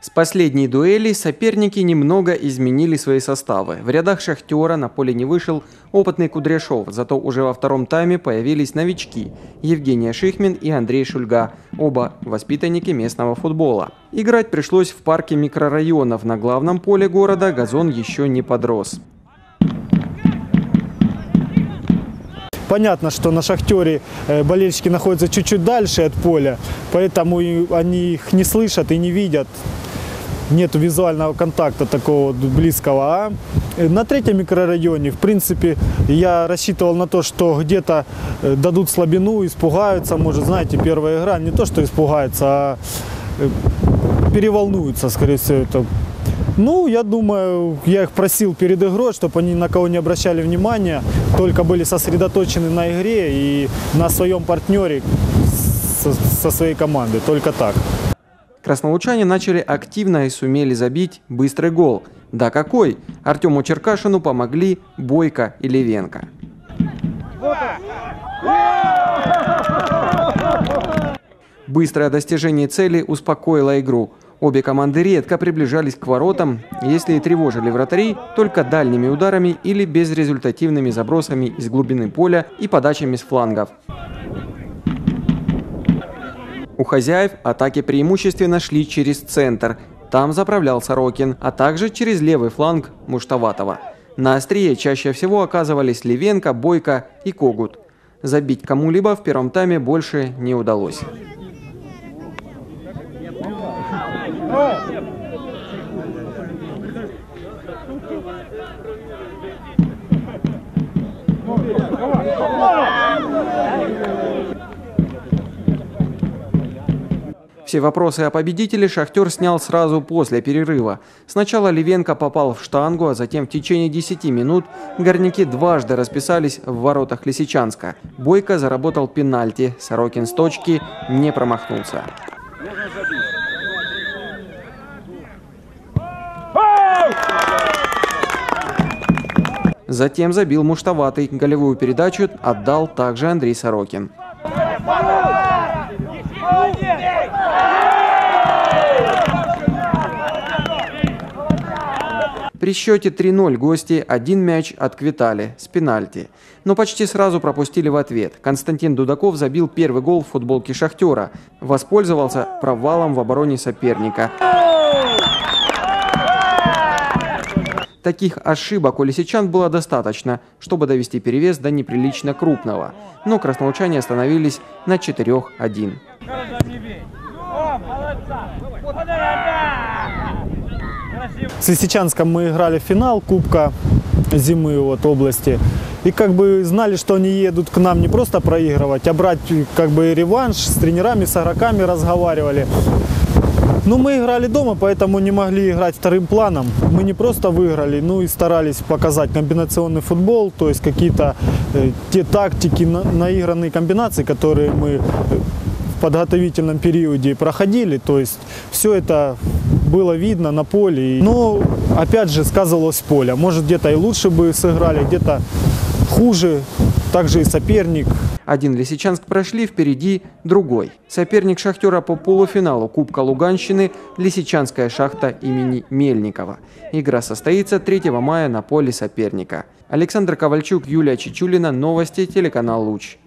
С последней дуэли соперники немного изменили свои составы. В рядах «Шахтера» на поле не вышел опытный Кудряшов, зато уже во втором тайме появились новички – Евгений Шихмин и Андрей Шульга, оба воспитанники местного футбола. Играть пришлось в парке микрорайонов. На главном поле города газон еще не подрос. Понятно, что на «Шахтере» болельщики находятся чуть-чуть дальше от поля, поэтому они их не слышат и не видят. Нет визуального контакта такого близкого. А на третьем микрорайоне, в принципе, я рассчитывал на то, что где-то дадут слабину, испугаются. Может, знаете, первая игра, не то, что испугаются, а переволнуются, скорее всего. Это. Ну, я думаю, я их просил перед игрой, чтобы они на кого не обращали внимания, только были сосредоточены на игре и на своем партнере со своей командой. Только так. Краснолучане начали активно и сумели забить быстрый гол. Да какой! Артему Черкашину помогли Бойко и Левенко. Быстрое достижение цели успокоило игру. Обе команды редко приближались к воротам, если и тревожили вратарей, только дальними ударами или безрезультативными забросами из глубины поля и подачами с флангов. У хозяев атаки преимущественно шли через центр. Там заправлял Сорокин, а также через левый фланг Муштаватова. На острие чаще всего оказывались Левенко, Бойко и Когут. Забить кому-либо в первом тайме больше не удалось. Все вопросы о победителе «Шахтер» снял сразу после перерыва. Сначала Левенко попал в штангу, а затем в течение 10 минут горняки дважды расписались в воротах Лисичанска. Бойко заработал пенальти, Сорокин с точки не промахнулся. Затем забил Муштаватый. Голевую передачу отдал также Андрей Сорокин. При счете 3-0 гости один мяч отквитали с пенальти, но почти сразу пропустили в ответ. Константин Дудаков забил первый гол в футболке «Шахтера», воспользовался провалом в обороне соперника. Таких ошибок у лисичан было достаточно, чтобы довести перевес до неприлично крупного, но краснолучане остановились на 4-1. С Лисичанском мы играли в финал Кубка зимы области. И как бы знали, что они едут к нам не просто проигрывать, а брать как бы реванш, с тренерами, с игроками разговаривали. Но мы играли дома, поэтому не могли играть вторым планом. Мы не просто выиграли, но и старались показать комбинационный футбол, то есть какие-то те тактики, наигранные комбинации, которые мы в подготовительном периоде проходили. То есть все это было видно на поле. Но опять же сказывалось поле. Может, где-то и лучше бы сыграли, где-то хуже. Также и соперник. Один Лисичанск прошли, впереди другой. Соперник «Шахтера» по полуфиналу Кубка Луганщины – Лисичанская шахта имени Мельникова. Игра состоится 3 мая на поле соперника. Александр Ковальчук, Юлия Чичулина. Новости, телеканал «Луч».